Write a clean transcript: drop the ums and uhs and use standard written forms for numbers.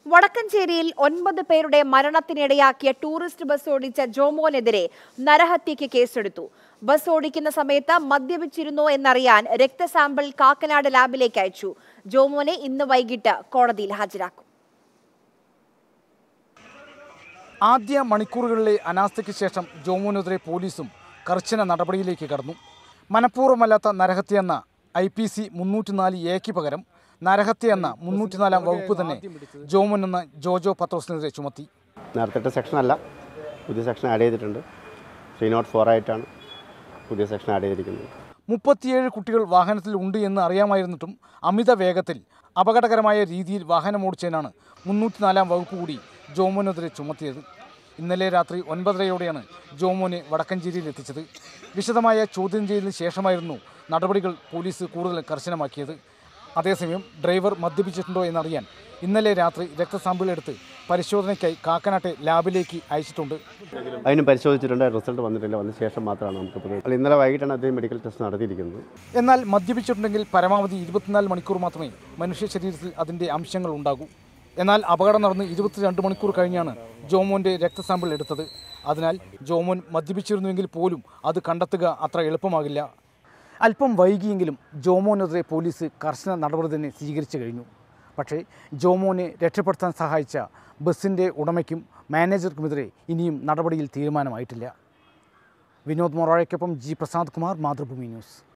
വടക്കഞ്ചേരിയിൽ 9 പേരുടെ മരണത്തിനിടയാക്കിയ tourist bus ഓടിച്ച ജോമോനെതിരെ നരഹത്യയ്ക്ക് കേസെടുത്തു. ബസ് ഓടിക്കുന്ന സമയത്ത് മദ്യപിച്ചിരുന്നോ എന്നറിയാൻ രക്തസാമ്പിൾ കാക്കനാട് ലാബിലേക്ക് അയച്ചു. ജോമോനെ ഇന്ന് വൈകിട്ട് കോടതിയിൽ ഹാജരാക്കും. ആദ്യ മണിക്കൂറുകളിലെ അനാസ്ഥയ്ക്ക് ശേഷം ജോമോനെതിരെ പോലീസും കർശന നടപടിയിലേക്ക് കടന്നു. മനഃപൂർവ്വമല്ലാത്ത നരഹത്യ എന്ന IPC 304A പകരം നരഹത്യ എന്ന 304 വകുപ്പ് തന്നെ ജോമോൻ എന്ന ജോജോ പത്രോസിനെതിരെ ചുമത്തി. നേരത്തെ സെക്ഷനല്ല, പുതിയ സെക്ഷൻ ആഡ് ചെയ്തിട്ടുണ്ട്. 304 ആയിട്ടാണ് പുതിയ സെക്ഷൻ ആഡ് ചെയ്തിരിക്കുന്നത്. 37 കുട്ടികൾ വാഹനത്തിൽ ഉണ്ട് എന്ന് അറിയാമായിരുന്നിട്ടും അമിത വേഗത്തിൽ അപകടകരമായ രീതിയിൽ വാഹനമോടിച്ചതിനാണ് 304 വകുപ്പ് കൂടി ജോമോനെതിരെ ചുമത്തിയത്. ഇന്നലെ രാത്രി 9:30യോടെയാണ് ജോമോനെ വടക്കഞ്ചേരിയിൽ എത്തിച്ചത്. വിശദമായ ചോദ്യം ചെയ്യലിന് ശേഷമായിരുന്നു നടപടികൾ പോലീസ് കൂടുതൽ കർശനമാക്കിയത്. അതേസമയം ഡ്രൈവർ മദ്യപിച്ചിട്ടുണ്ടോ എന്നറിയാൻ ഇന്നലെ രാത്രി രക്തസാമ്പിൾ എടുത്ത് പരിശോധനയ്ക്കായി കാക്കനാട്ടെ ലാബിലേക്ക് അയച്ചിട്ടുണ്ട്. അതിന് പരിശോധിച്ചിട്ടുണ്ട്, റിസൾട്ട് വന്നിട്ടില്ല. വന്ന ശേഷം മാത്രമാണ് നമുക്ക് ഇന്നലെ വൈകിട്ടാണ് അദ്ദേഹം മെഡിക്കൽ ടെസ്റ്റ് നടത്തിയിരിക്കുന്നത്. എന്നാൽ മദ്യപിച്ചിട്ടുണ്ടെങ്കിൽ പരമാവധി 24 മണിക്കൂർ മാത്രമേ മനുഷ്യ ശരീരത്തിൽ അതിൻ്റെ അംശങ്ങൾ ഉണ്ടാകൂ. എന്നാൽ അപകടം നടന്ന് 22 മണിക്കൂർ കഴിഞ്ഞാണ് ജോമോൻ്റെ രക്തസാമ്പിൾ എടുത്തത്. അതിനാൽ ജോമോൻ മദ്യപിച്ചിരുന്നുവെങ്കിൽ പോലും അത് കണ്ടെത്തുക അത്ര എളുപ്പമാകില്ല. അല്പം വൈകിയെങ്കിലും ജോമോനെതിരെ പോലീസ് കർശന നടപടി തന്നെ സ്വീകരിച്ചു കഴിഞ്ഞു. പക്ഷേ ജോമോനെ രക്ഷപ്പെടുത്താൻ സഹായിച്ച ബസ്സിൻ്റെ ഉടമയ്ക്കും മാനേജർക്കുമെതിരെ ഇനിയും നടപടിയിൽ തീരുമാനമായിട്ടില്ല. വിനോദ് മൊറാഴയ്ക്കൊപ്പം G. പ്രസാദ് കുമാർ, മാതൃഭൂമി ന്യൂസ്.